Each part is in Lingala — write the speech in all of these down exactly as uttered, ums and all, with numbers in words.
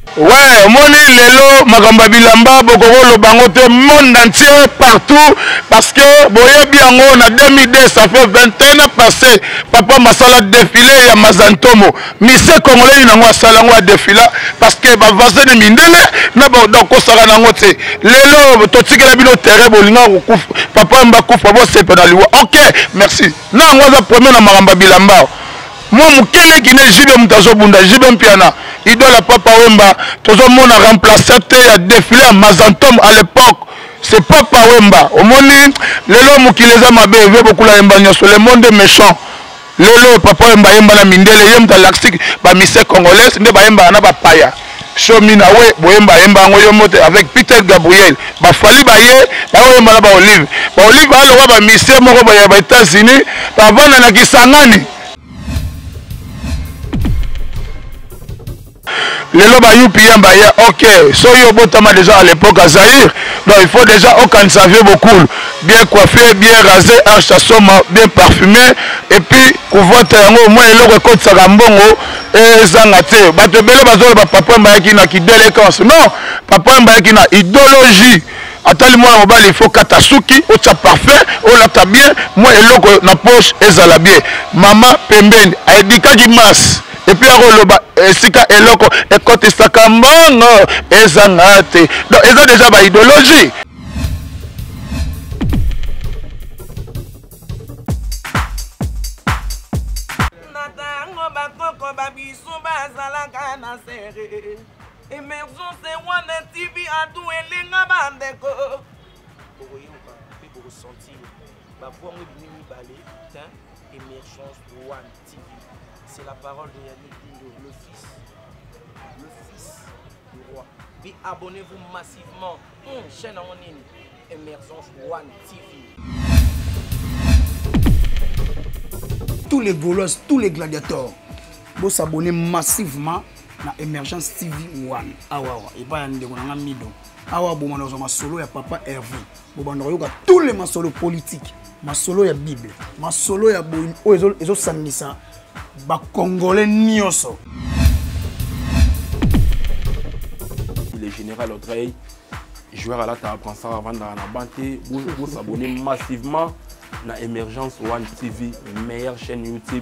Ouais, moni lelo makamba bilamba bokolo bangote monde entier partout parce que boye biango na deux mille deux ça fait vingt et un ans passé papa masala défilé ya Mazantomo mise congolais na ngwa sala ngwa défilé parce que ba vaser de mindele na ba doko sala na ngote lelo to tikela bino terrain bolinga kufa papa mba kufa bo sepe na liwa. OK, merci. Na ngwa premier na makamba bilamba. Moi mukele kine jibe mutazo bunda jibe mpiana idole papa Wemba tozo mona remplacer te ya défilé à Mazantom à l'époque c'est papa Wemba omoni lelo mukileza mabe ve beaucoup la Wemba nyoso le monde est méchant lelo papa Wemba yemba na mindele yemta laxique ba mise congolaise nde ba yemba na ba paya Shomina we boyemba yemba ngo yomote avec Peter Gabriel ba fali ba ye ba yemba na ba Olive ba Olive alo ba mise moko ba ya ba États-Unis ba vana na Kisangani. Lelo ba yupi yamba ya OK so yo botama déjà à l'époque à Zaïre donc il faut déjà aucun savait beaucoup bien coiffé bien rasé un chasson bien parfumé et puis couvre yango au moins eloko ko tsaka mbongo et zangate bato belo bazolo ba papa mbayaki na kidéléquence non papa mbayaki na idéologie atali moi mobali il faut katasuki o tsa parfait o lata bien moi eloko na poche ezala bien mama pembeni a edikaki mas et puis akoloba esika eloko ekotisaka mbongo ezanga te donc eza déjà ba idéologie. Natango bakoko babisu bazalaka na sere Emergence One T V adu elenga bandeko bokoyoka pe bokosentir bavwango binini bale Emergence One T V. C'est la parole de Yannick Dindo, le fils, le fils du roi. Puis abonnez-vous massivement. Hum, chaîne en ligne, Emergence One T V. Tous les Gaulois, tous les gladiateurs, vous s'abonnez massivement à Emergence T V One. Ah ouais, et pas un dégonanga mido. Ah ouais, bon, on a solo ya papa Hervé. Bon, on a tous les masolos politiques, masolo ya Bible, masolo ya boin, oh, ils ont samnissa. Ba Congolais nioso. Il est général Audrey, joueur à la table pensant avant dans la banque, vous vous abonnez massivement à Emergence One T V, meilleure chaîne YouTube.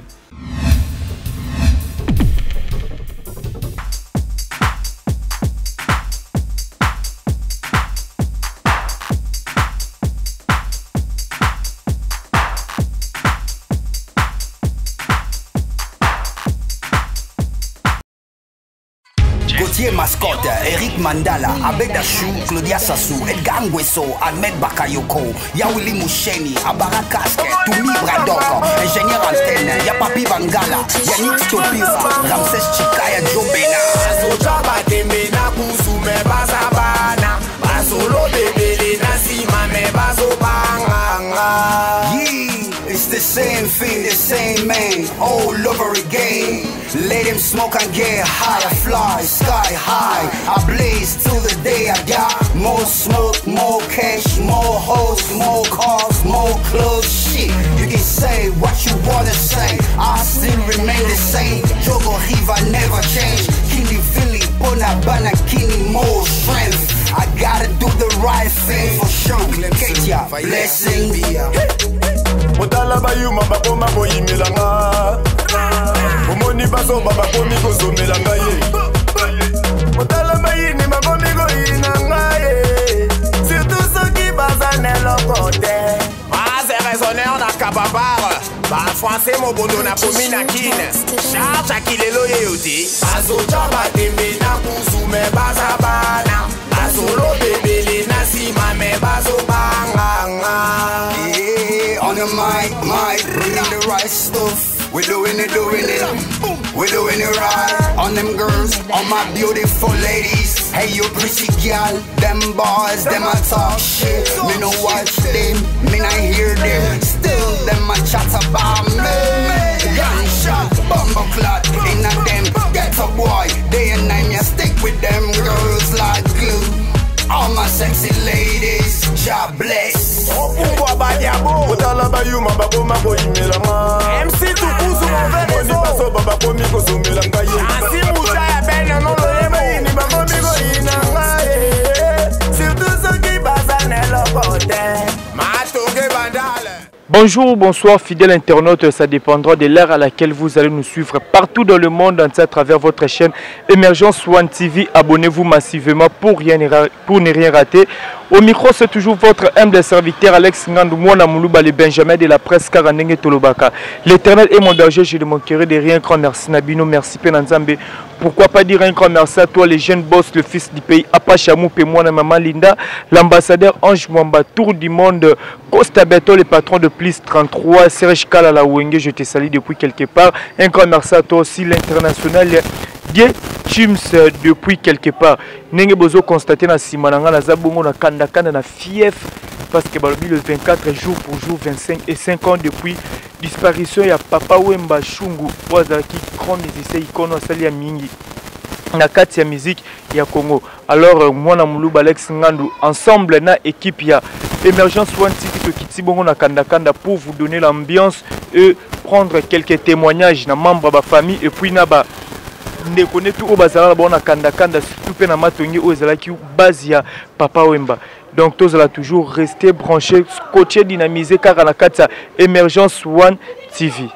Gauthier Mascotte, Eric Mandala, Abed Achou, Claudia Sassou, Edgar Nguesso, Ahmed Bakayoko, Yawili Moucheni, Abara Casque, Toumi Bradok, Ingénieur Antenne, Yapapi Bangala, Yannick Stopira, Ramses Chikaya Jobena. Azochaba temena kusume bazabana Bazolo bebele nasima me bazobanga. Yeah, it's the same thing, the same man, all over again. Let him smoke and get high, I fly sky high, I blaze till the day I die. More smoke, more cash, more hoes, more cars, more clothes, shit. You can say what you wanna say, I still remain the same. Jogo Riva never change. Kili Philly, Bonabana, Kini, more strength. I gotta do the right thing for sure. Ketia, blessing. Otala bayuma bakoma boyimelanga Omoni baso bakomi kozomelanga ye Otala bayini bakomi koyinanga ye Surtout ceux qui bazane lokote. Ah, c'est raisonneur na kababara Ba français mobondo na pomi na kine Charge akilelo ye yoti Azochaba tembe na kusume bazabana Bazolo bebele na sima me bazobanga. On the mic, mic, bringing the right stuff. We're doing it, doing it. We're doing it right. On them girls, on my beautiful ladies. Hey, you pretty girl. Them boys, them I talk shit. Me no watch them, me not hear them. Still, them I chat about me. Gunshot, bumble clot, in a them. Get a boy, day and night, me stick with them girls like glue. All my sexy ladies, God bless. Otala bayuma bakoma boyimelanga M C Tukuzu mon verre Omoni baso bakomi kozomelanga ye Asi mucha ya bene no lo yemo. Bayini bakoma Bonjour, bonsoir fidèles internautes, ça dépendra de l'heure à laquelle vous allez nous suivre partout dans le monde entier à travers votre chaîne Emergence One T V. Abonnez-vous massivement pour, rien, pour ne rien rater. Au micro, c'est toujours votre humble serviteur Alex Ngandou Mwana Moulouba, le Benjamin de la presse Karanenge Tolobaka. L'éternel est mon danger, je ne manquerai de rien. Grand merci Nabino, merci Penanzambe. Pourquoi pas dire un grand merci à toi, les jeunes boss, le fils du pays, Apachamou, Pemouana, Maman Linda, l'ambassadeur Ange Mwamba, Tour du monde, Costa Beto, le patron de Plus trente-trois, Serge Kala la Wenge, je te salue depuis quelque part. Un grand merci à toi aussi, l'international Die Chims depuis quelque part. Nenge bozo constaté na simananga na zabongo na kanda kanda na fief parce que balobi le vingt-quatre jours pour jour vingt-cinq et cinq ans depuis disparition ya Papa Wemba Shungu wazaki grand musicien ikono asali ya mingi na kati ya musique ya Congo. Alors mwana Moulouba Alex Ngandou ensemble na équipe ya Emergence One T V Tokiti bongo na kanda kanda pour vous donner l'ambiance et prendre quelques témoignages na membres de la famille et puis na ba ne connaît tout au bazar na kanda kanda surtout pe na matongi o ezalaki base ya Papa Wemba. Donc tous allez toujours rester branchés, coacher, dynamiser car à la carte Emergence One T V.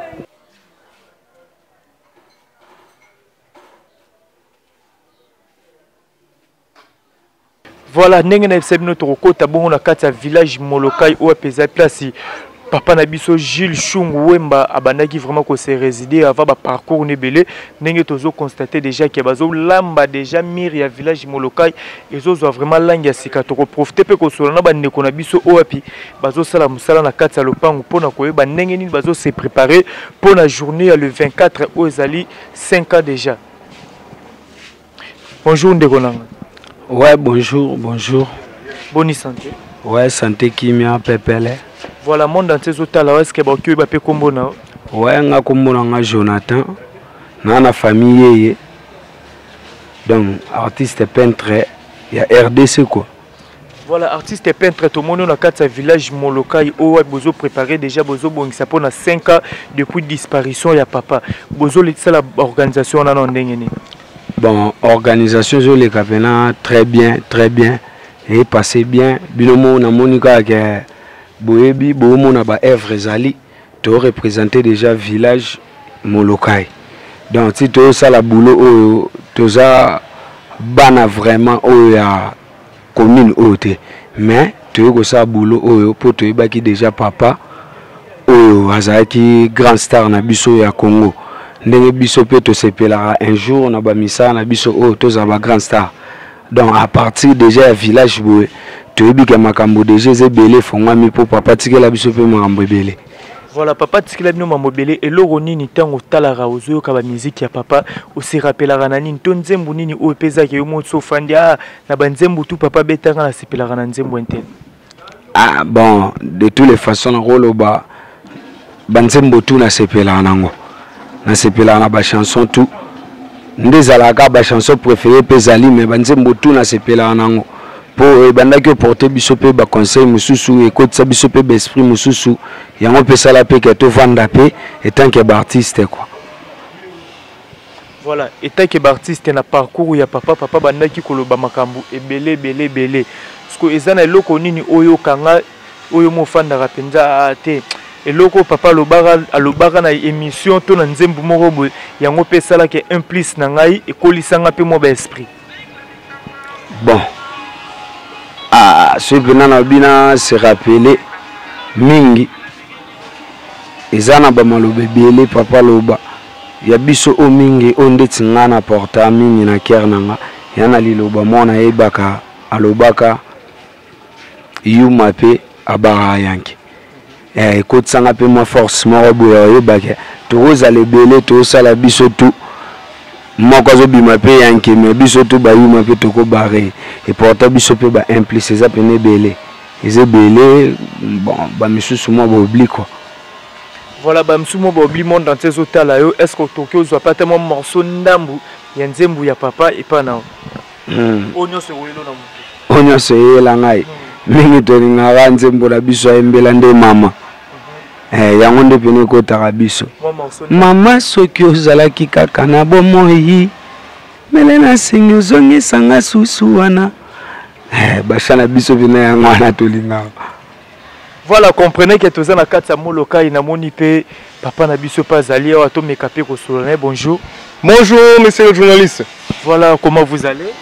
Voilà, nous avons notre côté bon la carte village Molokai ou pesa place. Papa Nabiso Gilles Chung Wemba abandaki vraiment que c'est résidé avant ba parcours nebelé nenge tozo constater déjà que bazo lamba déjà mir ya village Molokai ezo zo vraiment langi ya sika to profiter pe ko solana ba ndeko na biso oapi bazo sala musala na kati ya lopango pona koyeba ndenge nini bazo se préparer pour la journée le vingt-quatre au ezali cinq ans déjà. Bonjour ndeko nanga. Ouais, bonjour, bonjour. Bonne santé. Ouais, santé kimia pepele. Voilà, monde entier zotala est-ce que bakyo ba pe kombo na? Ouais, nga kombo na Jonathan. Na na famille yé. Donc artiste peintre, il y a R D C quoi. Voilà, artiste peintre tout le monde na kati village Molokai o bozo préparé déjà bozo bongisa pona cinq ans depuis disparition ya papa. Bozo letsa la organisation na ndenge ni. Bon, organisation je les capena très bien, très bien et passé bien. Binomo na monika que boyebi bomo na ba œuvre zali to représenter déjà village Molokai. Donc si to ça la boulot to ça bana vraiment o ya commune ote mais to ko ça boulot o pour to baki déjà papa o azaki grand star na biso ya Congo. Ndenge biso pe to sepela un jour na ba misa na biso o to za ba grand star. Donc à partir déjà ya village boye to ebika makambo déjà zebele fongami pour papa tikela biso pe makambo ebele. Voilà, papa tikela bino makambo ebele eloko nini tango talara ozo ka ba musique ya papa o se rappelera na nini to nzembo nini o peza ke yo motso fandia na ba nzembo tout papa betanga na sepela na nzembo enten. Ah bon, de toutes les façons rolo ba ba nzembo tout na sepela nango. Na sepela na ba chanson tout ndezalaka ba chanson préférée pezali mais ba nzembo tout na sepela nango pour bandaki porter biso pe ba conseil mususu et côté biso pe ba esprit mususu yango pesa la pe que to vanda pe étant que ba artiste quoi. Voilà, étant que ba artiste na parcours ya papa papa bandaki koloba makambo ebele bele bele parce que ezana eloko nini oyo kanga oyo mo fanda rapenza te eloko papa alobaka alobaka na émission to na nzembo moko boye yango pesa la ke implice na ngai ekolisanga pe mo ba esprit. Bon. Ah, ce que bina se rappeler mingi ezana ba malobe bele papa loba ya biso o mingi onde tingana porta mingi na kernanga yana liloba mona ebaka alobaka yuma pe abara yanki eh écoute sanga pe moi force mo boya ebaka to zale bele to sala biso tout moko zo bima pe yanki me biso tout ba yuma pe to ko baré et porta biso pe ba implice za pene belé eze belé bon ba misusu mo ba oubli quoi. Voilà ba misusu mo ba oubli monde entier zotala yo est-ce que to ko zo pas tellement morceau ndambu ya nzembu ya papa et pas na onyo se welo na mutu onyo se yela ngai mingi to ninga nzembu la biso embela nde mama eh yango nde pene ko tarabiso mama soki ozalaki kaka na bomoi melena sinyo zongi sanga susu wana eh bashana biso bina yango na tolinga. Voilà, comprenez que tous na kati ya moloka ina moni pe papa na biso pas ali wa to mekape ko solone. Bonjour. Bonjour monsieur le journaliste. Voilà, comment vous allez?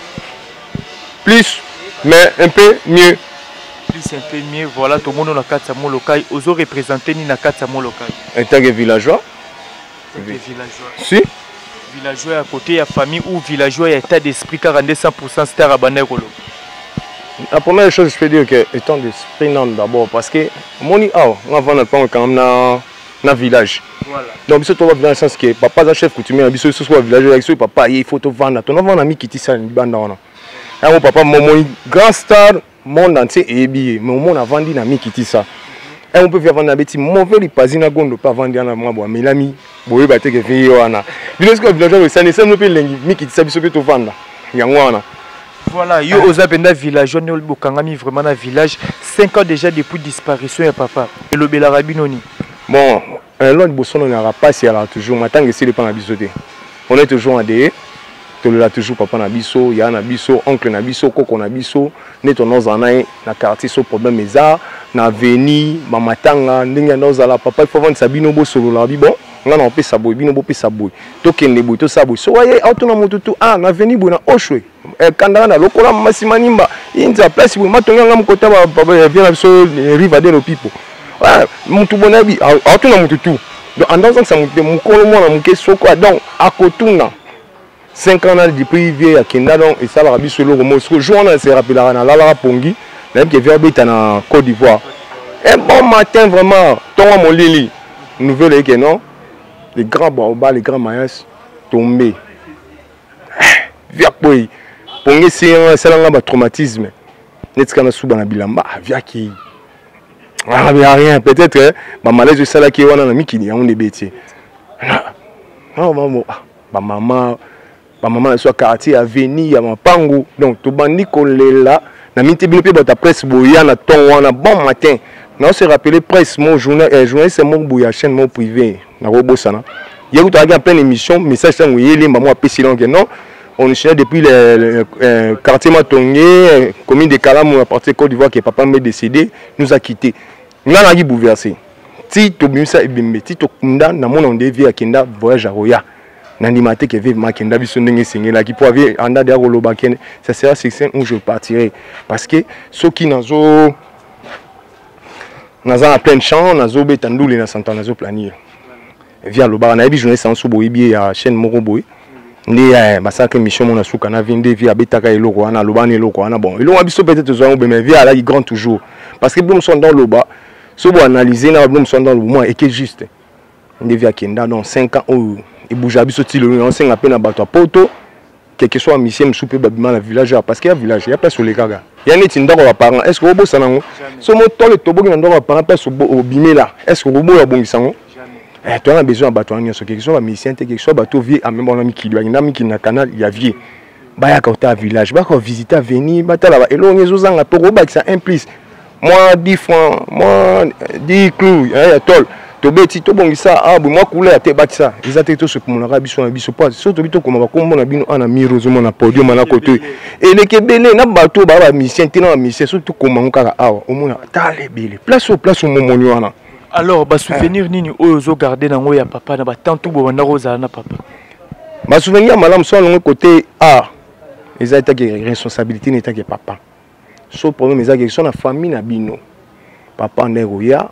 Plus mais un peu mieux. Plus un peu mieux. Voilà, tout le monde na kati ya moloka ozo représenter ni na kati ya moloka. En tant que villageois. Oui. Villageois. Si. Villageois à côté ya famille ou villageois ya état d'esprit car rendez cent pour cent star à Banekolo. La première chose, je peux dire que étant d'esprit non d'abord parce que mon ah on va pas quand même dans dans village. Voilà. Donc c'est toi dans le sens que papa est chef coutumier à biso soit village avec ce papa il faut te vendre. Ton avant ami qui tisse ça banda on. Ah mon papa mon grand star monde entier et bien mais mon a vendu na mi qui tisse ça. Et on peut faire vendre bêti mauvais pas na gondo pas vendre na moi mais l'ami boye ba te que vie wana. Parce que village ça ne semble pas lengi mi qui tisse ça biso peut te vendre. Yango wana. Voilà, yo aux abenda village, on est bokangami vraiment dans village. cinq ans déjà depuis disparition ya papa. Et le Belarabinoni. Bon, l'autre bosson on n'aura pas si elle a toujours. Maintenant que c'est le pan à bisoté. On est toujours en D E. Tu l'as toujours papa na biso, ya na biso, oncle na biso, coco na biso. Net on a na na quartier so problème eza, na veni, mamatanga, ndenge na la papa il faut vendre sabino bo solo la bi bon. On a pe saboy, bino bo pe saboy. To kende boy, to saboy. So waye auto na motutu ah na veni bo na oshwe. E kanda na lokola masimanimba. Inza place bo matonga ngam kota ba papa vient so riva de no people. Ah mutu bonabi auto na motutu. Donc en dans ça mukolo mona muke soko donc akotuna. cinq ans de privé à Kenda donc et ça la rabi solo comme ce jour on se rappellera na la pongi, même que vient habiter en Côte d'Ivoire. Un bon matin vraiment, ton mon lili. Nouvelle que non. Les grands baobabs, les grands maïs tombés. Via quoi? Pour nous, c'est un traumatisme. N'est-ce qu'on a souvent la bilamba? Via qui? Ah, mais rien. Peut-être, ma malaise de ça qui est on a mis qui est on est bêtier. Non, maman, ma maman, ma maman soit quartier à venir à ma pango. Donc, tout bandi collé là. Na mité bien peu ta presse boya na ton wana bon matin. Non, se rappeler presse mon journal eh journal c'est mon boya chaîne mon privé na robo sana. Hier tu as gagné plein d'émissions message ça nguyeli maman apesi donc non on est depuis le euh, quartier Matongé commune de Kalamou à partir Côte d'Ivoire que papa m'est décédé nous a quitté. Nga na gi bouleversé. Ti to bimisa ibimbe ti to kunda na mon on devient à Kenda voyage à Roya. N'animate que vive ma Kenda biso ndenge singela qui pour avoir anda de Roloba Ken ça sera c'est où je partirai parce que ceux qui nazo naza en plein champ nazo betandouli na santa nazo planir via le bar na ebi journée sans boyebi ya chaîne moko boy ndi eh basaka mission mona suka na vinde via betaka eloko wana lobani eloko wana bon eloko biso peut-être zo mais via là il grand toujours parce que nous sommes dans le bas so bo analyser na nous sommes dans le moment et que juste ndi via Kenda dans cinq ans où et bouger biso ti le on sing appel na bato poto quel que soit mission soupe babima na village parce qu'il y a village il y a pas sur les gaga il y a neti ndako ba parents est-ce que robo sanango so mo to le tobo ki ndako ba parents pas sur bimé là est-ce que robo ya bongisango eh tu as besoin bato anya so quelque soit ba mission te quelque soit bato vie à même on a mis ki na mi ki na canal il y a vie ba ya ka ta village ba ko visiter venir ba ta là et lo ngezo zanga to roba qui ça implique moi dix francs moi dix clous ya tol to beti to bongisa ah moi couleur te batisa ils to ce pour mon biso na biso pas so to bito comme ba kombo na bino ana miro zo na podium na côté et les kebele na bato ba ba mission te na mission surtout comme ngaka awa o mona ta lebele place au place au momoni wana alors ba souvenir nini oyo zo garder nango ya papa na ba tantu bo na roza na papa ba souvenir malam so longo côté ah ils a été responsabilité n'était que papa so problème ils a que son na famille na bino papa ndeko ya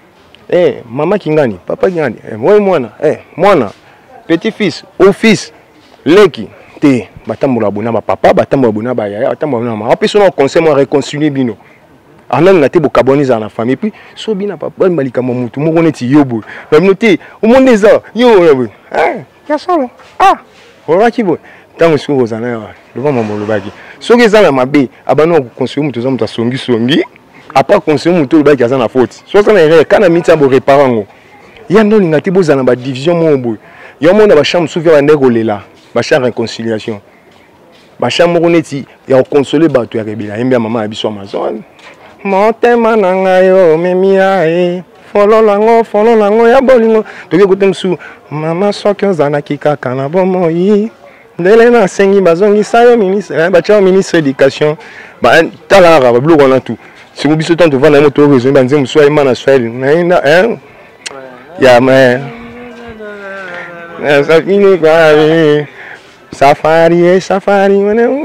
eh maman kingani papa kingani eh moi mwana eh mwana petit fils ou fils leki te batambola bona ba papa batambola bona ba yaya batambola na mama peso na conseil moi réconcilier bino anani na te bo carboniser na famille puis so bina papa malika mamutu moko neti yobo na bino te o monde eza yo eh ya solo ah ora kibo tango so ozana ya devant maman lobaki so ke zana mabe abano ko conseiller mutu za mutu songi songi après conseiller mutu lobaki aza na faute so ça na erreur kana mita bo réparango ya ndo linga te bozana ba division mo boy ya mona ba chambre souvia ba ndeko lela ba chambre réconciliation ba chambre moko neti ya consoler bato ya rebela yemba mama ya biso Amazon motema nanga yo memia e follow lango follow lango ya bolingo toke kotemsu mama soki ozana kikaka na bomoi ndele na sengi bazongi sayo ministre ba cha ministre éducation ba talara ba bloko na tout Si vous biso tant de vendre moto réseau banze muswa imana swahili. Na hein. Ya mais. Ça finit quoi. Safari safari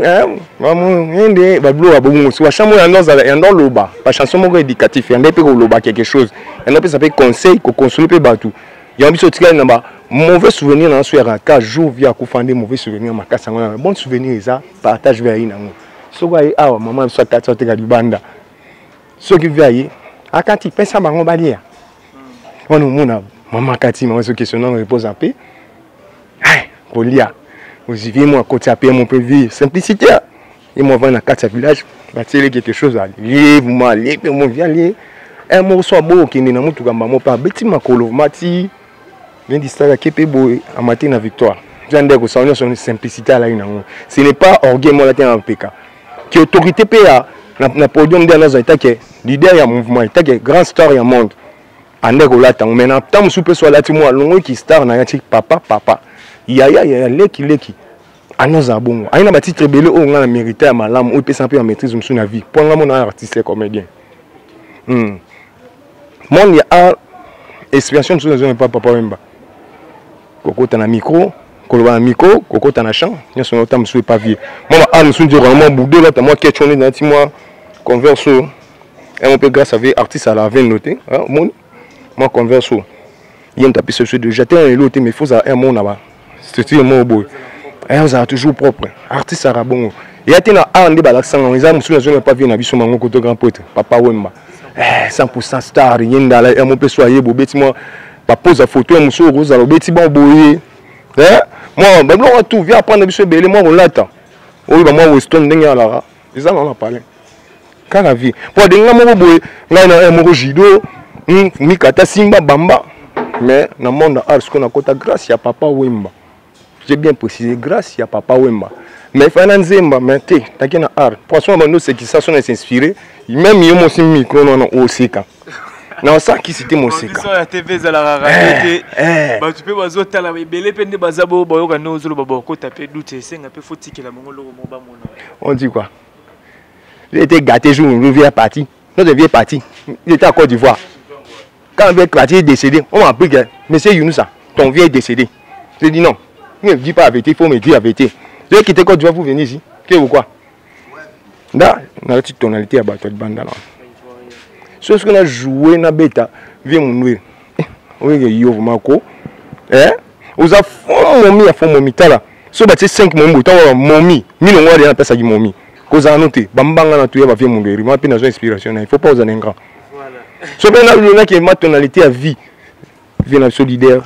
maman ende bablo abongo so chambre ya ndoza ya ndo loba pa chanson moko éducatif ya ndé pe ko loba quelque chose ya ndo pe ça peut conseil ko consoler pe batu ya biso tika na ba mauvais souvenir na so ya ka jour via ko fande mauvais souvenir makasa ngona bon souvenir ça partage vers ina ngo so kwa yi awa maman so katso tika libanda so ki via yi akati pesa bango balia on mona maman kati maman so questionnement repose en paix ai ko lia. Vous y vivez, moi, côté à payer mon peu vivre. Simplicité. Et moi, dans quatre village, bâtir quelque chose à lire, vous m'allez, puis moi, viens lire. Et moi, je suis beau, qui n'est pas tout comme moi, pas bêtis, ma colo, mati. Viens d'histoire qui est beau, à matin, la victoire. Viens de dire que c'est simplicité à la une. Ce n'est pas orgueil, moi, là, en P K. Qui autorité P A, na podium de la zone, qui leader, il y a mouvement, il y a grand star, il y a monde. En est là, maintenant, tant que je suis là, moi, long qui star, na yati papa, papa. Yaya yaya leki leki anoza bongo aina ba titre belé o ngana mérité à malam o pesa peu en maîtrise msu na vie pour ngamo na artiste comédien hmm mon ya inspiration msu na pas papa wemba kokota na micro koloba na micro kokota na chant nyoso na tam msu pas vie moi a msu dire vraiment boudé là moi question na ti moi converso et on peut grâce à artiste à la veine noté mon moi converso yem tapé ce de jeter un loté mais faut un mon là-bas. C'est un mot beau. Et on a toujours propre. Artiste arabon. Il y a un art de balaxan. Les hommes ne sont pas venus à Bissou Mango côté grand poète. Papa Wemba. cent pour cent star. Il y a un peu soyez beau bêtiment. Papa pose la photo. Un monsieur rose. Alors bêtiment boyé. Moi, ben on tout vient prendre Bissou belé. Moi on l'attend. Oui, ben moi Weston dengue là. Les hommes on a parlé. Car la vie. Pour des gens moi boyé. Là il y a un moro jido. Mikata simba bamba. Mais dans le monde art, ce qu'on a côté grâce à Papa Wemba. J'ai bien précisé, grâce à Papa Wemba. Mais il faut un Zemba, mais tu as un art. Franchement, nous, c'est qui ça, on est inspiré. Même il y a mon micro, non, au Seka. Non, ça qui c'était mon Seka. La T V, ça la raconté. Tu peux voir autres là, mais les peines de Bazabo, Bayoga, nous, le Baboko, taper doute, c'est un peu foutu que la Mongolo, on dit quoi? J'ai été gâté, je me viens parti. Notre vieille parti. Il était à Côte d'Ivoire. Quand le quartier est décédé, on m'a appris que monsieur Younousa, ton vieux est décédé. J'ai dit non. Ne me dis pas la vérité, il faut me dire la vérité. Je vais quitter Côte d'Ivoire pour venir ici. Qu'est-ce ou quoi? Là, on a la petite tonalité à battre de bande là. Ce qu'on a joué dans bêta, viens mon noué. Oui, il y a Mako. Hein? Vous avez fait mon mi, à fond mon mi là. Ce que c'est cinq moments, tu as mon mi. Mille on va aller à la qui mon mi. Cause à noter, bambanga na tuya va venir mon guéri. Moi, puis dans inspiration, il faut pas vous en ingrat. Ce qu'on a vu là qui est ma tonalité à vie. Viens à solidaire.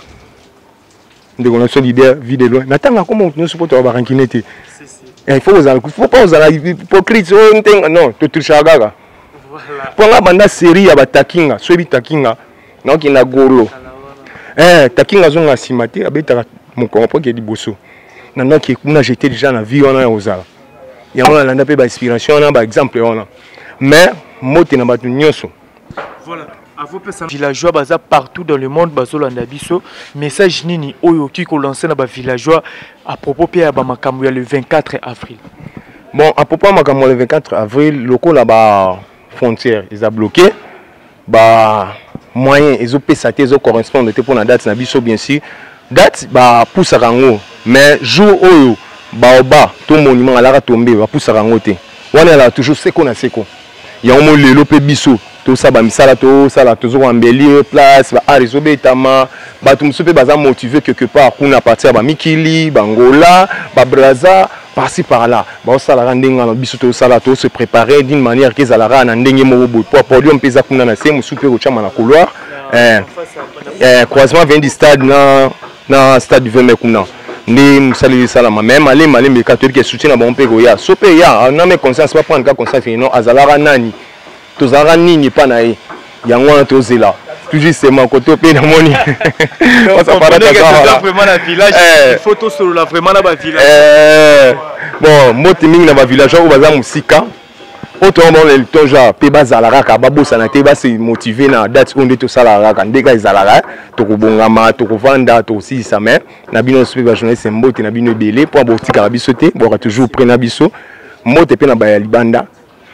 De on a solidaire, vie de loin. N'attends comment nous supportons avoir un kinété. Il faut vous il faut pas vous aller hypocrite. Non, tu touches à gaga. Pour la bande série à Takinga, celui Takinga, non qui n'a golo. Eh, Takinga zonga simate, abeta mon comprend qui est du bosso. Non qui on a jeté déjà la vie on a aux ala. Il y a on a l'andapé par inspiration, on a par exemple on a. Mais moté na batu nyonso. Voilà. À vos personnes villageois baza partout dans le monde bazolanda biso message nini oyo ki ko lancer na ba villageois à propos pia ba makambo ya le vingt-quatre avril. Bon, à propos de makambo le vingt-quatre avril, locaux là-bas frontière, ils ont bloqué. Bah moyen ils ont payé ils ont correspondre pour la date na biso bien sûr. Date bah pour sarango mais jour oyo ba oba tout monument ala tomber ba pour sarango te. On est là toujours c'est qu'on a c'est quoi. Il y a un mot le lope biso. Tout ça, bah, misala to, ça là, toujours embellir place, bah, arisobe tama, bah, tout le monde baza motivé quelque part, qu'on a parti à bah, Mikili, Bangola, bah, Braza, par-ci par-là, bah, ça là, rendez-nga, biso to, ça là, to, se préparer d'une manière que ça là, rendez-nga, mobo, pour podium, pesa, qu'on a nassé, moussoupe, au chama, na couloir, eh, eh, croisement vient du stade, na, na, stade du vingt kuna. Ni musali salama même aller malé mais catholique qui soutient bon pego ya sope ya na me conscience pas prendre cas conscience non azala nani tozara nini pa na ye yango na tozela toujours c'est mon côté pe na moni on ça parle de vraiment na village il faut to solo la vraiment na ba village eh bon moti mingi na ba village o baza musika auto bon le toja pe bazala ka babosa na te ba se motiver na date onde to sala ka ndeka izala to kubongama to kuvanda to si ça mais na bino super ba journée c'est mbote na bino belé pour botika biso te bo toujours prendre biso mote pe na ba libanda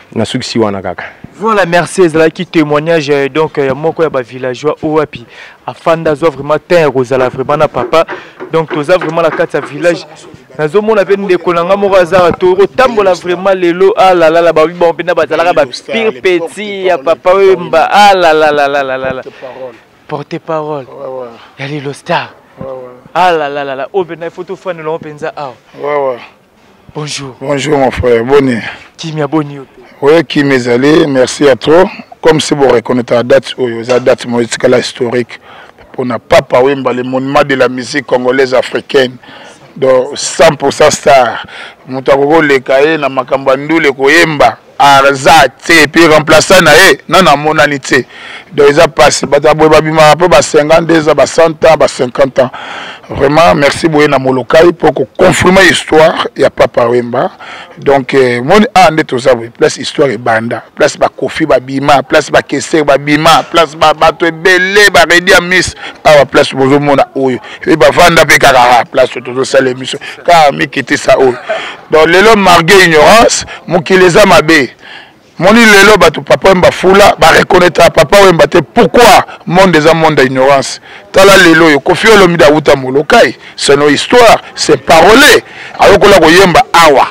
na suki si wana kaka. Voilà, merci Ezala qui témoignage donc ya moko ya ba villageois owapi afanda zo vraiment terre ozala vraiment na papa donc toza vraiment la carte ya village nazo mona pe ndeko nanga moko azara toro tambola vraiment lelo ah la la la ba bon pena bazala ba pire petit ya papa wemba ah la la la la la la porte parole ouais ouais ya lelo star ouais ouais ah la la la la o bena photo fan lo penza ah ouais ouais bonjour bonjour mon frère bonne qui m'a boni. Oui, qui m'est allé, merci à toi. Comme c'est bon, reconnaître la date, la date historique. On n'a pas parlé le monument de la musique congolaise africaine. Donc cent pour cent star. Moutagoro le kaye na makambandu le koyemba. Arzate et puis remplaçant na e non na monalité. Donc ils ont passé batabwe babima peu ba cinquante-deux ans, ba cent ans, ba cinquante ans. Vraiment merci beaucoup na molokai pour confirmer l'histoire, il y a pas Wemba. Donc mon a ndé tout ça place histoire et banda, place ba Kofi babima, place ba Kesse babima, place ba bato belé ba redi a miss à place bozo mona oyo. Et ba vanda pe kaka place tout ça l'émission. Car mi quitter ça oyo. Donc les hommes margué ignorance, mon qui les a mabé. Mon lelo batu papa wemba fula ba reconnaître papa wemba te pourquoi monde des monde d'ignorance tala lelo yo Kofi Olomide uta molokai c'est nos histoires c'est parolé ayokola ko yemba awa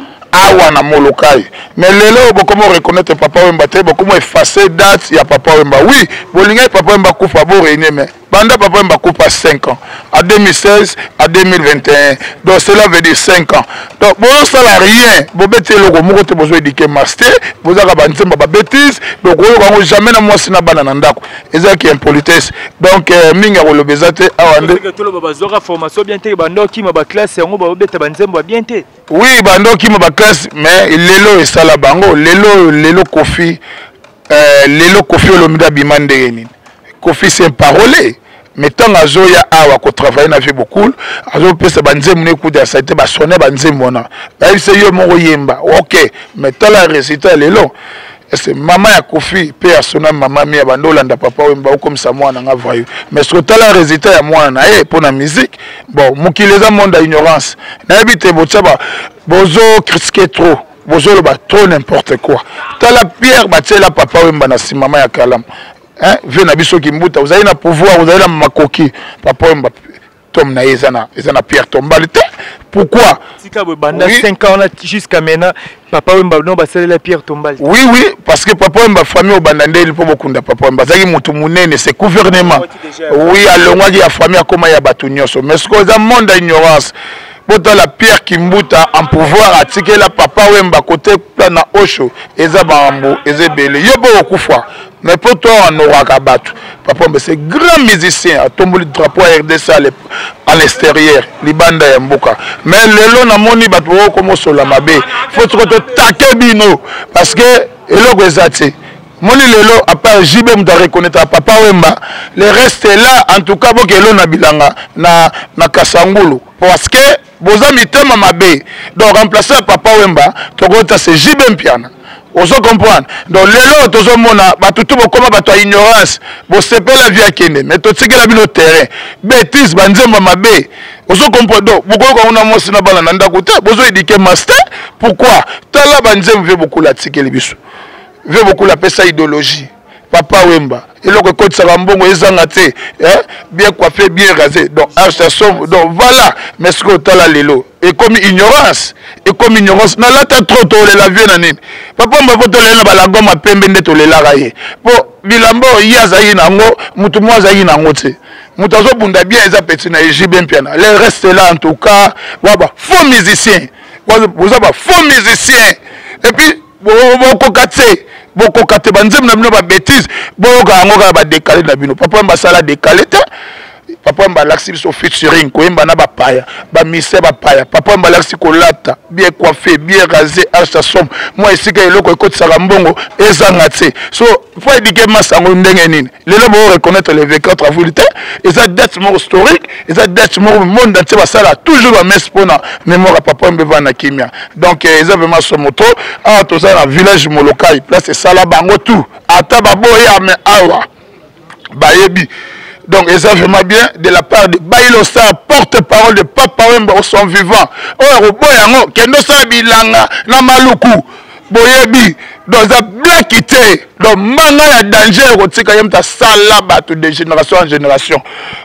awa na molokai mais lelo bokomo reconnaître papa wemba te bokomo effacer date ya papa wemba oui bolinga papa wemba kufa bo réunion mais banda papa wemba kufa cinq ans à deux mille seize à deux mille vingt et un donc cela veut dire cinq ans donc bon ça n'a rien bobete loko moko te besoin éduquer master vous avez banzemba ba bêtise donc on jamais na moi sina bana ndako eza qui impolitesse donc minga ko lobezate awande que tout le baba zora formation bien te bando ki ma ba classe ngo ba beta banzemba bien te oui bando ki ma ba classe mais lelo et sala bango lelo lelo Kofi euh lelo Kofi Olomide bimande ni Kofi c'est parolé mais tant azoya awa ko travailler na vie beaucoup azo pesa banzemu ne kuda ça été ba sonner banzemu wana ba c'est yo mo yemba OK mais tant la résultat lelo c'est maman ya Kofi pe ya sona maman mi ya bandolanda papa wemba comme ça moi na voyou mais sur tant la résultat ya moi na eh pour la musique bon mukileza monde ignorance na habite botsaba bozo critiquer trop bozo le ba trop n'importe quoi tant la pierre ba la papa wemba na si maman ya kalam hein vieux na biso kimbuta vous avez na pouvoir vous avez na makoki papa wemba tom na ezana ezana pierre tombale te pourquoi tika bo banda cinq ans jusqu'à maintenant papa wemba no ba la pierre tombale oui oui parce que papa wemba famille au bandande il faut beaucoup de papa wemba zaki mutu munene c'est gouvernement oui alongwa ya famille comme ya batu nyoso mais ce que za monde ignorance bota la pierre kimbuta en pouvoir atike la papa wemba côté plan osho eza bambo eza belé yobo okufa mais pour toi on aura kabatu papa wemba c'est grand musicien a tombé le drapeau R D C à l'extérieur libanda ya mboka mais lelo na moni batu comme sola mabe faut que to takebino parce que eloko ezati moni lelo à part J B mta reconnaître papa wemba le reste est là en tout cas bokelo na bilanga na na Kasangulu parce que boza mitema mabe donc remplacer papa wemba tokota c'est J B mpiana oso comprendre donc lelo tozo mona batutu bokoma bato ya ignorance bo sepela vie akende mais to tsikela bino terrain bêtise banzemba mabe oso comprendre donc boko ko na mosi na bala na ndako te bozo éduquer master pourquoi tala banzemba veut beaucoup la tsikeli biso veut beaucoup la pesa idéologie papa wemba eloko ekotisa mbongo ezanga te hein bien coiffé bien rasé donc archasson donc voilà mais ce que tala lelo et comme ignorance et comme ignorance na lata trop to la vie na nini papa mba poto lela bala goma pembe ndeto lela raye po bilambo yaza yinango mutu mwaza yinango te mutu azo bunda bien eza petit na J B mpiana le reste là en tout cas waba faux musicien vous avez faux musicien et puis beaucoup katé beaucoup katé banzem na bino ba bêtise beaucoup angoka ba décaler na bino papa mba sala décaler te papa mba laxi biso featuring ko yemba na ba paya ba mise ba paya papa mba laxi ko lata bien coiffé bien rasé archa som moi ici que eloko ekotisa mbongo ezanga te so faut éduquer masango ndenge nini lelo bo reconnaître les vingt-quatre avril te et ça date mo historique et ça date mo monde entier ba sala toujours ba messe pona mémoire papa mba va na kimia donc eza vraiment so moto a to ça na village molokai place sala bango tout ata ba boya mais awa bayebi. Donc, et ça vraiment bien de la part de Bailo Star, porte-parole de Papa Wemba au son vivant. Oh, Boyango, Kendo Sabilanga, Namaluku, Boyebi, donc ça black ité donc manga ya danger kotika yemta sala bato de génération en génération.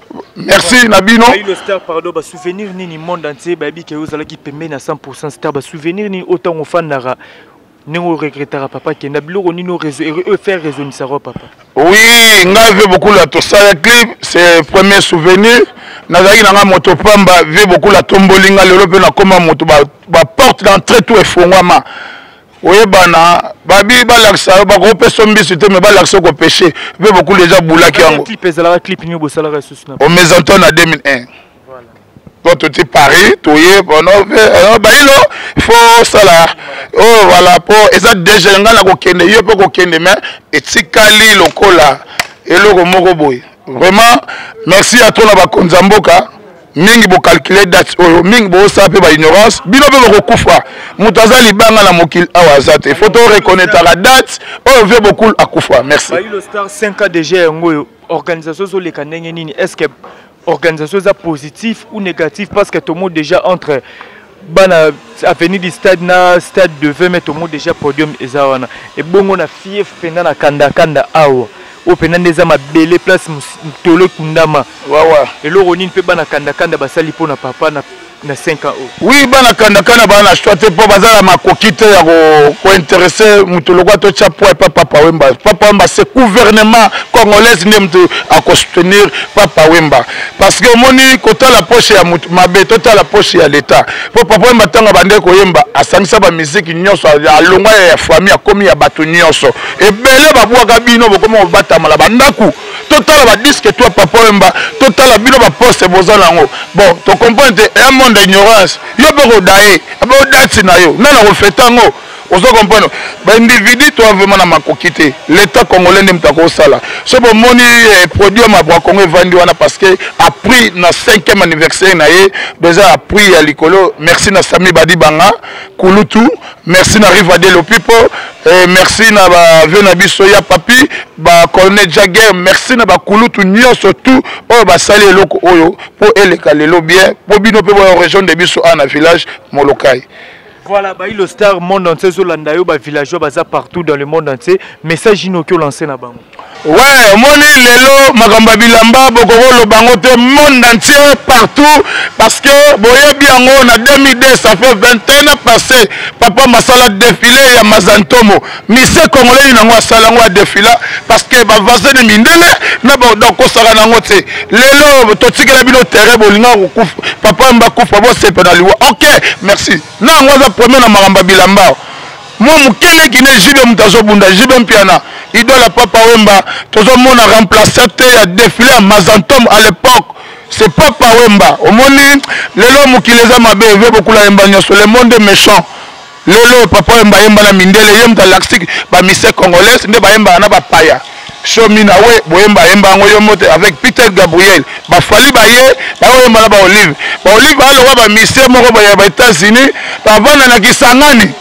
Merci Nabino. Le star pardon ba souvenir ni ni monde entier ba bi ke ozala ki pembe na cent pour cent star ba souvenir ni autant au fan nara ni on regrettera papa que nabilo ni no réseau et faire raisonner ça papa. Oui, nga vu beaucoup la to ça clip c'est premier souvenir nazaki na nga moto pamba vu beaucoup la tombolinga lelo pe na koma moto ba, ba porte d'entrée tout effongwama. Oui, bana, babi balaksa, ba groupe sombi c'était mais balaksa ko péché. Vu beaucoup déjà boulaki yango. Clip ezala clip ni bosala ressource na. Au maison en deux mille un. Voilà. Quand tu es Paris, tu es bon, bah il faut ça là. Oh voilà pour et ça déjà nga na ko kende, yo pe ko kende mais et tikali lokola et loko moko boy. Vraiment merci à toi na ba konzamboka. Mingi bo calculer date oyo mingi bo sape ba ignorance bino be ko kufa mutaza libanga na mokil awazate faut to reconnaître la date oyo veut beaucoup akufa. Merci. Ba le star cinq ans déjà ngoyo organisation zo le kanenge nini est-ce que organisation za positif ou négatif parce que tout le monde déjà entre bana avenue du stade na stade de vingt mètres tout le monde déjà podium ezawana et bongo na fief penda na kanda kanda awa au penande za mabele place tolo kundama wawa eloko nini pe bana kanda kanda basali pona papa na na cinq ans. Oui, bana kanda kanda bana choité pour bazala makokite ya ko ko intéresser mutoloko to chapo et papa Wemba. Papa Wemba c'est gouvernement congolais n'aime à soutenir papa Wemba parce que moni kota la poche ya mabe tota la poche ya l'état. Pour papa Wemba tanga bande ko Yemba asangisa ba musique nyonso ya longwa ya famille komi ya bato nyonso. Et belé ba bwaka bino bokoma bata mala bandaku. Total ba disque toi papa Wemba total bino ba poste bozala ngo. Bon, to comprendre un d'ignorance yo be dae abo date na yo nana ko fetango ozo comprendre ba individu to vraiment na makokite l'état congolais ndem ta ko sala so bo moni eh, produit ma bwa Congo vandi wana parce que a pris na cinquième anniversaire na ye déjà a pris à likolo merci na Sami Badi Banga Kulutu merci na Rivade le people eh, merci na ba vena biso ya papi ba colonel Jagger merci na ba Kulutu nyo surtout o ba sali eloko oyo po eleka lelo bien po bino pe ba région de biso ana village Molokai. Voilà, bah, le star monde entier, Zolanda, bah, villageois, bah, partout dans le monde entier. Message inokyo lancé na bango. Ouais, moni lelo magamba bilamba bokolo bango te monde entier partout parce que boye biango na deux mille deux ça fait vingt et un ans passé papa masala défilé ya Mazantomo mise congolais nango asala ngo défilé parce que ba vasen de mindele na ba donc osala nango te lelo to tikela bino terrain bolinga ko papa mba kufa bo sepe na liwa. OK, merci. Na ngo za premier na magamba bilamba. Moi mukele qui ne jibe mutazo bunda jibe mpiana idole papa Wemba tozo mona remplacer te ya défilé à Mazantom à l'époque c'est papa Wemba omoni lelo mukileza mabe veut beaucoup la Wemba sur le monde méchant lelo papa Wemba Wemba na mindele yemta laxik ba mise congolaise nde ba Wemba na ba paya Shomina we boyemba Wemba ngoyo mote avec Peter Gabriel ba fali ba ye ba Wemba na ba Olive ba Olive alo ba mise moko ba ya ba États-Unis ba vana na Kisangani.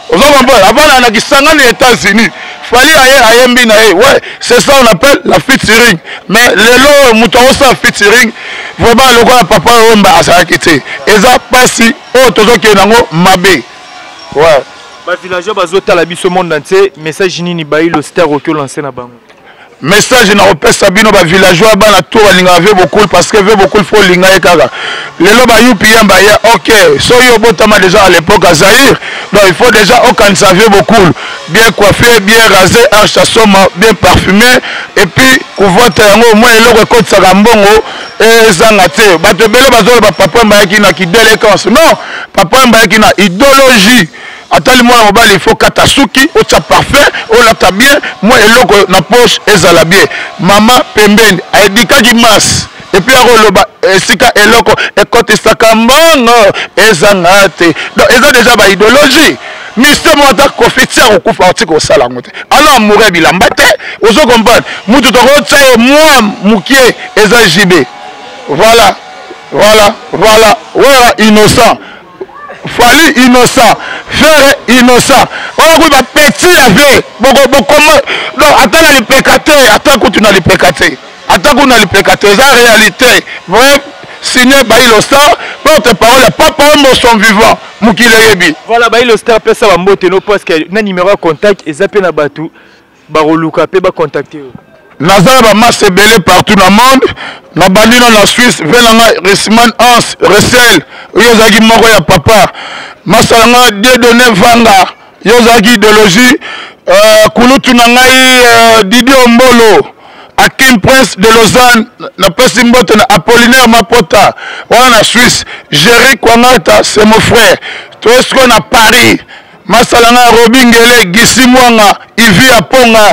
Avant on a dit ça les États-Unis. Fallait aller à Yembina. Ouais, c'est ça on appelle la featuring. Mais les lots moutons ça featuring. Vraiment le gars papa Wemba a ça quitté. Et ça passe au tozo qui est dans Mabé. Ouais. Bah villageois bazota la biso monde entier. Message nini bayi le star au lancé na bango. Message na repère Sabino ba villageois ba na tour linga veut beaucoup parce que veut beaucoup faut linga e kaka. Les loba yupi yamba ya OK. So yo botama déjà à l'époque à Zaïre. Donc il faut déjà aucun savait beaucoup bien coiffé, bien rasé, un chasson bien parfumé et puis couvre-te au moins le record Sarambongo et Zangate. Ba te belo bazolo ba papa mbayaki na ki déléquence. Non, papa mbayaki na idéologie. Attends moi il faut katasuki au tcha parfait au la bien moi et loko na poche ezala bien mama pembeni aidika di mas et puis aroloba esika eloko e côté sakambongo ezangate donc eza déjà ba idéologie mister moi ta kofetia ko kufa otiko sala ngote alors amoureux bilamba te ozo comprendre mutu to ko tsa moi mukie eza jibé voilà voilà voilà voilà innocent Fali innocent, frère innocent. On a petit avec beaucoup beaucoup. Non, attends les pécatés, attends que tu n'as les pécatés, attends qu'on a les pécatés. C'est la réalité. Bref, signé Bailo Star, porte-parole à Papa Wemba son vivant, Mukile Yebi. Voilà, Bailo Star, peut ça va monter nos parce qu'il y a un numéro de contact, et zappé na batou, baroluka, peut ba contacter. Nazar ba masse belé partout dans le monde, na bandi dans la Suisse, venanga Resman Hans, Resel, yozaki moko ya papa, masalanga Dieudonné Vanga, yozaki idéologie, euh, kulutu na ngai euh, Didi Ombolo, Hakim Prince de Lausanne, na pesi mbote na Apollinaire Mapota, wana na Suisse, Jerry Kwangata, c'est mon frère, to esko na Paris, masalanga Robingele, Gisi Mwanga, Ivi Aponga,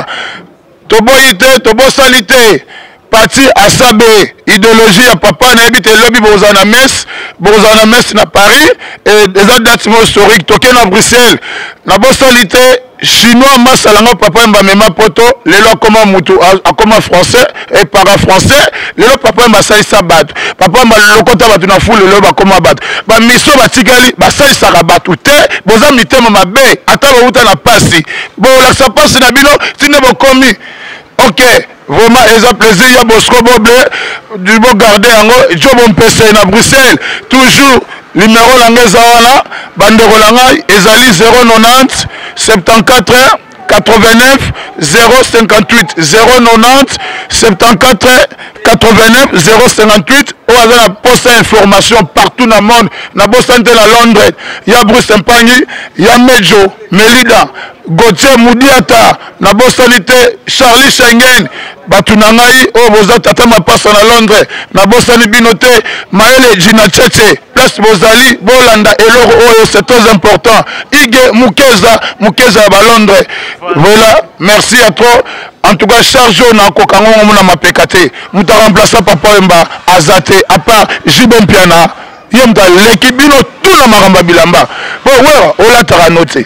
toboyi te tobosali te parti asabe idéologie ya papa na yebi te lobi boza na mes boza na mes na Paris et des dates historiques toke na Bruxelles na bosali te chinois masalango papa mba mema poto lelo akoma mutu akoma français et para français lelo papa mba salisa bato papa mba lokota bato na fulu lelo bakoma bato ba miso batikali basalisaka bato te boza mitema mabe ata bauta na pasi bolakisa pasi na bino tinde bokomi. Ok, vraiment, ils ont plaisir, il y a Bosco Boble, du beau garder en haut, Joe Bompese à Bruxelles, toujours, numéro Langezawana, Bandero Langai, Ezali zéro neuf zéro soixante-quatorze quatre-vingt-neuf zéro cinquante-huit zéro neuf soixante-quatorze quatre-vingt-neuf zéro cinquante-huit ou avec la poste information partout dans le monde, na Boston à Londres, il y a Bruce Mpagni, il y a Medjo, Melida, Gauthier Moudiata, na Bostonité, Charlie Schengen, Batunangai, oh Boza Tata ma passe à Londres, na Boston Binote, Maëlle Gina Tchétché, Place Bozali, Bolanda et l'or, oh c'est très important. Ige Mukeza, Mukeza à Londres. Voilà, merci à toi. En tout cas, charge na kokango na mapekate. Muta remplacer Papa Wemba Azate à part Jibon Piana. Yemta l'équipe bino tout na maramba bilamba. Bon ouais, on l'a taranoté.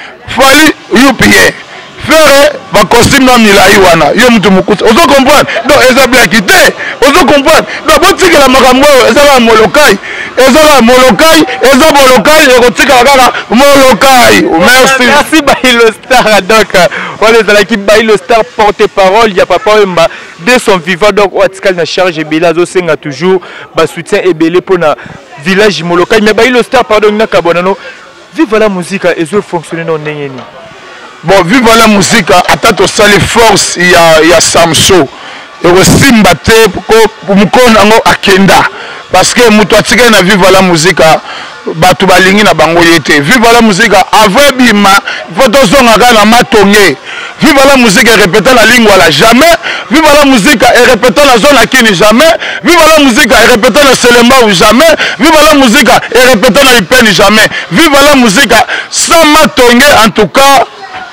Fali yupiye. Faire va costume na milai wana. Yo mutu mukuta. Ozo comprendre. Donc eza blaki te. Ozo comprendre. Donc botika la makambo eza la molokai. Eza la molokai, eza molokai et kotika kaka molokai. Merci. Merci Bailo Star. Donc on est dans l'équipe Bailo Star porte-parole, il y a Papa Wemba de son vivant donc on a na charge et Belazo senga toujours ba soutien et belé pour na village molokai mais Bailo Star pardon na kabonano. Vive la musique et ça fonctionne non nengeni. Bon, vive la musique, attends ça les forces, il y a, il y a Samso. Et aussi Mbate pour me connaître à Kenda. Parce que mutu atika na vive la musique, batu balingi na bango yete. Vive la musique, avant bima, photo zonga na matonge. Vive la musique et répéter la langue wala jamais. Vive la musique et répéter la zone à Kini jamais. Vive la musique et répéter la Selemba ou jamais. Vive la musique et répéter la Ipeni jamais. Vive la musique sans matonge en tout cas.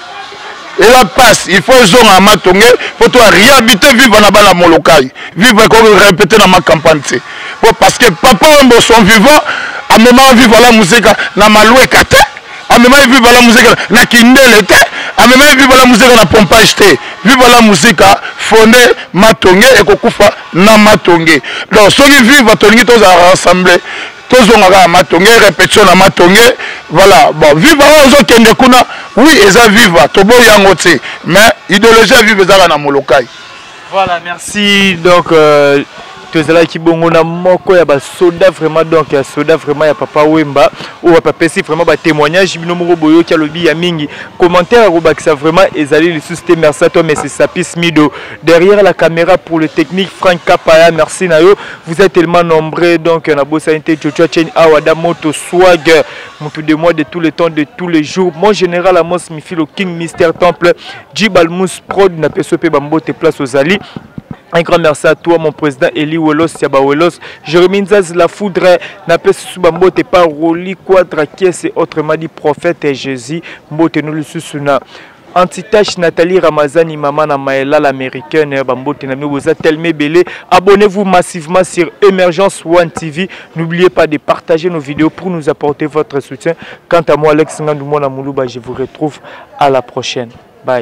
Et la passe, il faut zoner à Matongé, il faut réhabiter, vivre dans la Molokai, vivre comme répéter dans ma campagne. Parce que papa Wemba sont vivants, à un moment vivre la musique, na maloué kate, à un moment vivre la musique, na kindele te, à un moment vivre la musique, na pompage te, vivre la musique, fondé Matongé et kokufa na Matongé. Donc, ceux qui vivent, Matongé, tous à rassembler. Tous ont Matongé, répétition à Matongé. Voilà, bon, vivre aux autres qui oui, ils ont vivre, Tobo Yangote, mais idéologie vivre dans Molokai. Voilà, merci. Donc, euh, tous là qui bongo na moko ya ba soda vraiment donc ya soda vraiment ya Papa Wemba ou papa pesi vraiment ba témoignage bino moko boyo ki alobi ya mingi commentaire ko bakisa vraiment ezali le susté merci à toi mais c'est Sapis Mido derrière la caméra pour le technique Frank Kapaya merci nayo vous êtes tellement nombreux donc na bossa inte Chocho Chen Awada Moto Swag mutu de moi de tous les temps de tous les jours mon général Amos Mifilo King Mister Temple Jibalmus Prod na pesope bambote place aux Ali. Un grand merci à toi, mon président Eli Welos, Yaba Welos. Jérémy Nzaz, la foudre, Napes Subambote, Paroli, Quadra, Kies et autrement dit prophète et Jésus, Mbote nous le susuna. Antitache Nathalie Ramazani, maman Maëla l'américaine, Bambote Nami, vous êtes tellement belé. Abonnez-vous massivement sur Emergence One T V. N'oubliez pas de partager nos vidéos pour nous apporter votre soutien. Quant à moi, Alex Ngandoumona Moulouba, je vous retrouve à la prochaine. Bye.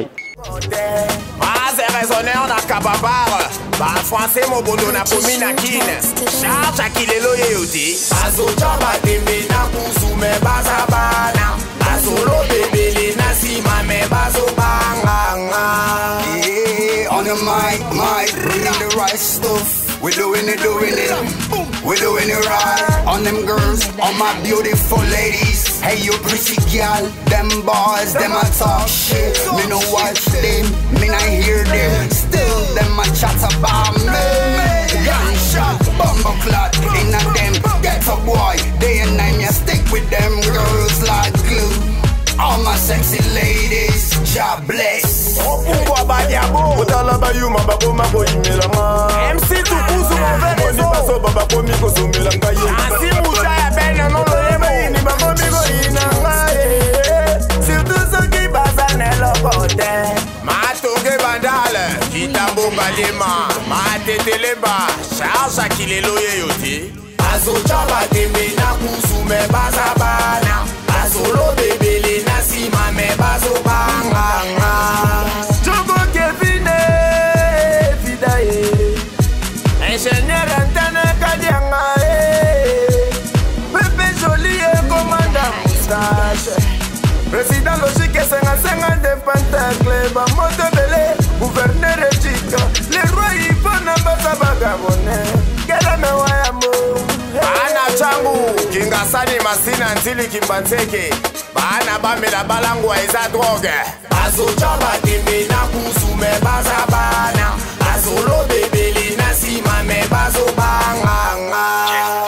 Raisonneur na kababara ba français mo bondo na pomina kine charge akilelo yeuti azoja ba dembe na kuzume bazabana azolo bebele na sima me bazobanga yeah on the mic mic bring the right stuff We doing it, doing it. We doing it right. On them girls, on my beautiful ladies. Hey, you pretty girl. Them boys, them a talk shit. Me no watch them, me not hear them. Still, them a chat about me. Gunshot, bumble clot, in a them. Get a boy, day and night, me stick with them girls like glue. All my sexy ladies, God bless. M C tukuzu mwenye paso baba komi kozumila ngaye. Asi mucha ya bena no loye ni baba migo inangaye. Surtout ceux qui passent le côté. Ma toge bandale, kitambo balema, ma teteleba, charge akile loye yote. Azo chaba tembe na kusume bazabana. Azolo bebele na sima me bazo banganga. Jogo kevine vidaye. Ingénieur antenne kadianga eh. Pepe joli et commandant moustache. Président logique senga senga de pentacle. Ba moto belé, gouverneur éthique. Les rois y font na basa bagabone. Kela me wayamo. Bana changu, kingasani masina ntili kimbanseke. Bana bamela balangu eza drogue. Azo chaba tembe na kusume bazabana. Azolo bebele na sima me bazo banganga.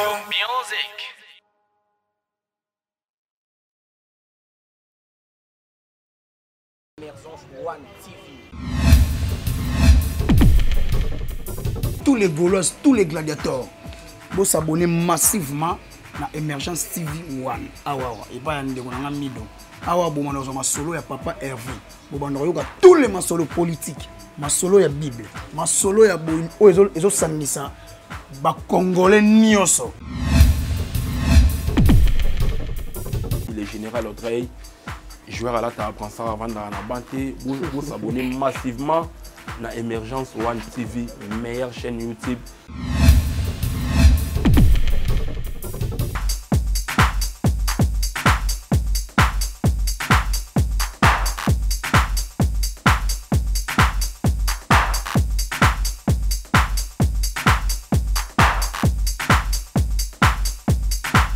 Tous les Gaulois, tous les gladiateurs, vous s'abonnez massivement à Emergence T V one. Awa, et pas un de mon mido. Awa, bon, on a solo ya papa Hervé. Bon, on a tous les masolo politiques. Ma solo ya Bible. Ma solo ya bon, ils ont samisa. Ba Congolais nioso. Le général Audrey, joueur à la table, prend ça avant dans la banté. Vous vous abonnez massivement à Emergence One T V, meilleure chaîne YouTube.